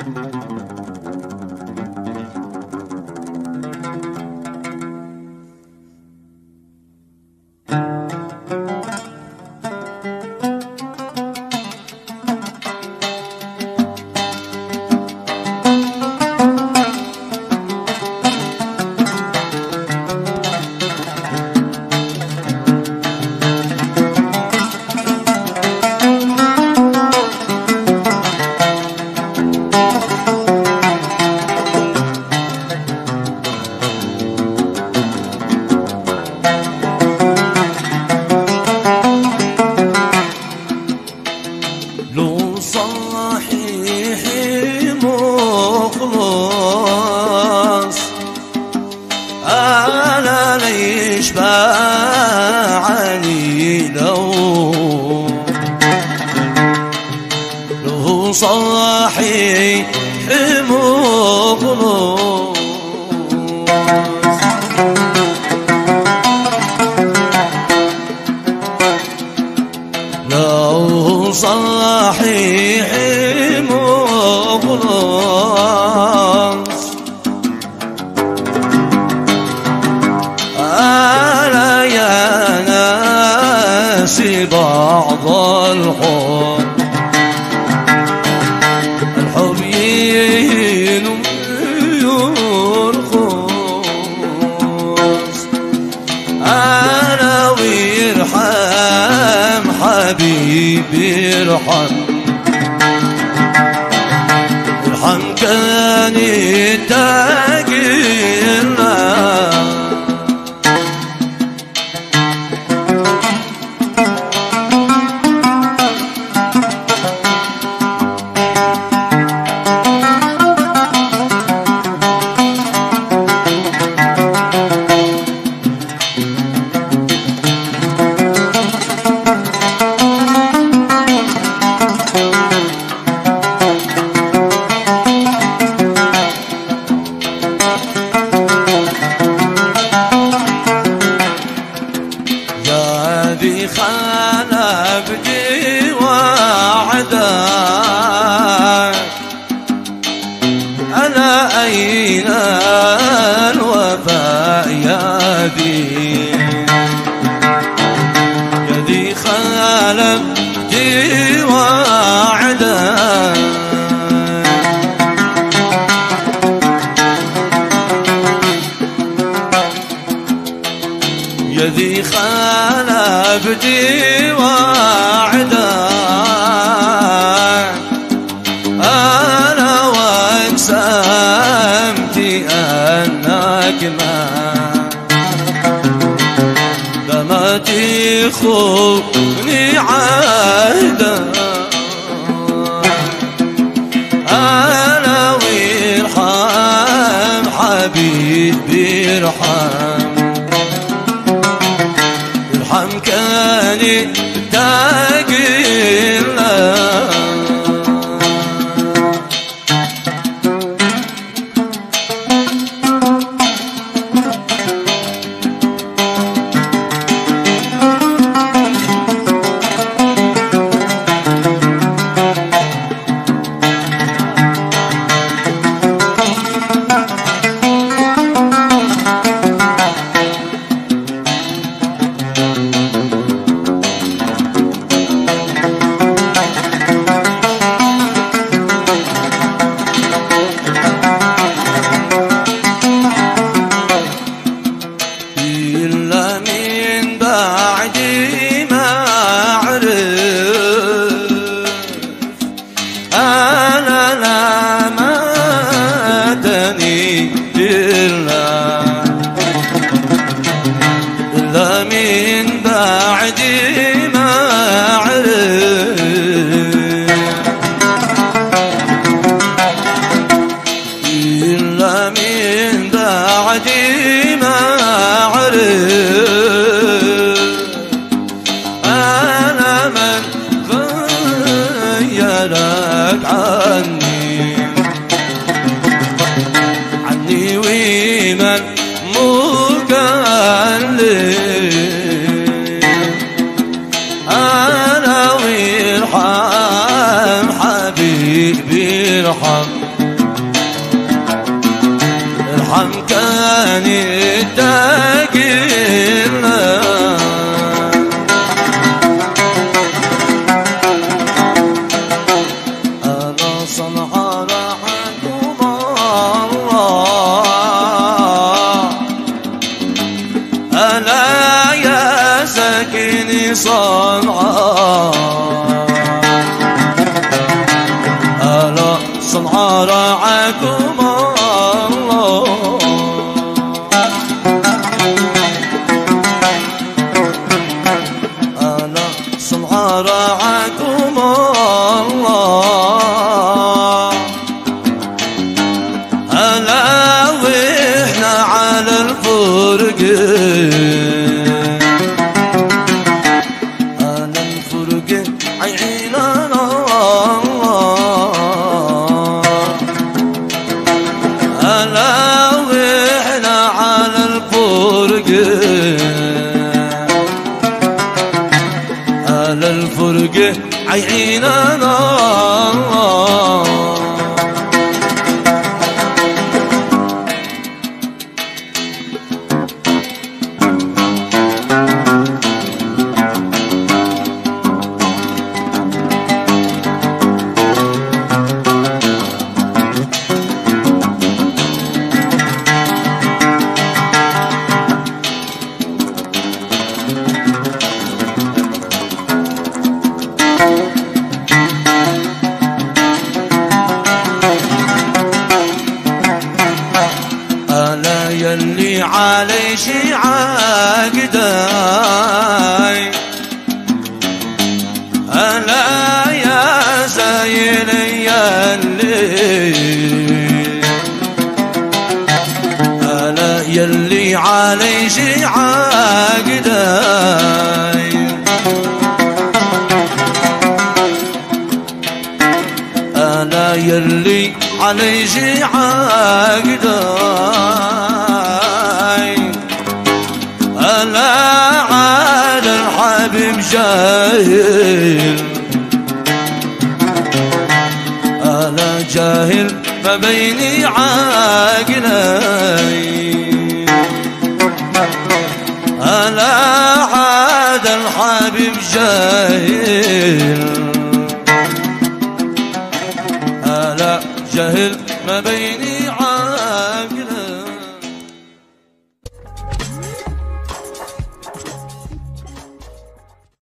يشبعني لو صاحي مخلص لو صاحي مخلص أنا يا ناسي بعض الحب يرخص أنا ويرحم حبيبي ارحم كان يتاجرنا خلبتي وعدك أنا أين الوفاء يا ذي خلبتي وعدك يا ذي خلبتي وعدك أنا وأقسمتي أنك ما تخوني عهدك أنا ويرحم حبيبي ارحم كان تاجرنا من بعد ما عرف إلا من بعد ما عرف أنا من غيرك عني ومن أنا ويرحم حبيبي ارحم حمكان الداقينا أنا صنعاء رعاكم الله ألا يا ساكني صنعاء ألا صنعاء رعاكم الله ألا صنعاء رعاكم الله ألا وإحنا على الفرق على الفرق عيننا ألا وإحنا على الفرق على الفرق عيننا ألا يلي علي شي عاقداي ألا يا زايل يلي ألا يلي علي شي عاقداي ألا يلي علي شي عاقداي ألا على الحبيب جاهل ألا جاهل ما بيني عاقلي ألا عاد الحبيب جاهل ألا جهل ما بيني